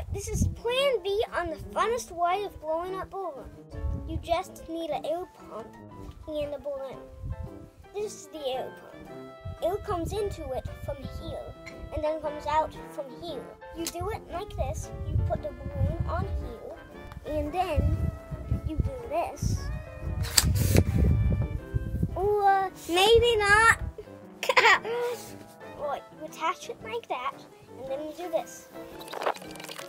This is plan B on the funnest way of blowing up balloons. You just need an air pump and a balloon. This is the air pump. Air comes into it from here and then comes out from here. You do it like this. You put the balloon on here and then you do this. Or maybe not. Well, you attach it like that and then you do this.